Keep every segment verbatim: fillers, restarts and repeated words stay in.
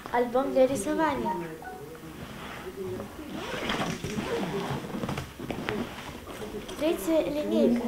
Альбом для рисования. Третья линейка.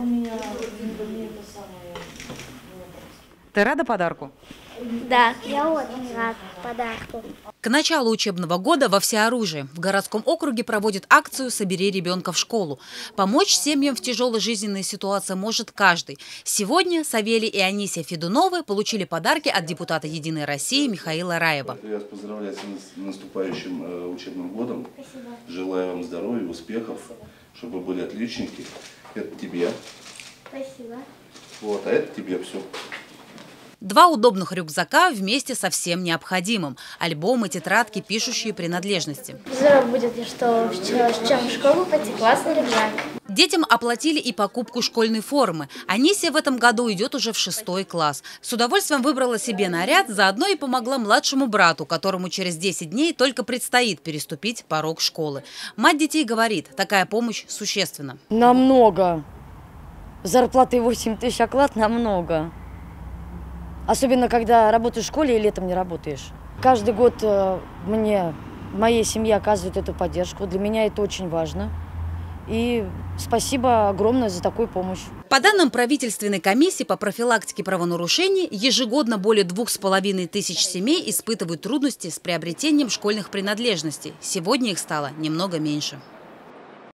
Ты рада подарку? Да, я очень рад подарку. К началу учебного года во всеоружии в городском округе проводят акцию «Собери ребенка в школу». Помочь семьям в тяжелой жизненной ситуации может каждый. Сегодня Савелий и Анисия Федуновы получили подарки от депутата «Единой России» Михаила Раева. Я вас поздравляю с наступающим э, учебным годом. Спасибо. Желаю вам здоровья, успехов, чтобы вы были отличники. Это тебе. Спасибо. Вот, а это тебе все. Два удобных рюкзака вместе со всем необходимым. Альбомы, тетрадки, пишущие принадлежности. Здорово будет, что в чем в школу пойти, классный рюкзак. Детям оплатили и покупку школьной формы. Анисия в этом году идет уже в шестой класс. С удовольствием выбрала себе наряд, заодно и помогла младшему брату, которому через десять дней только предстоит переступить порог школы. Мать детей говорит, такая помощь существенна. Намного. Зарплаты восемь тысяч оклад намного. Особенно, когда работаешь в школе и летом не работаешь. Каждый год мне, моей семье оказывают эту поддержку. Для меня это очень важно. И спасибо огромное за такую помощь. По данным правительственной комиссии по профилактике правонарушений, ежегодно более двух с половиной тысяч семей испытывают трудности с приобретением школьных принадлежностей. Сегодня их стало немного меньше.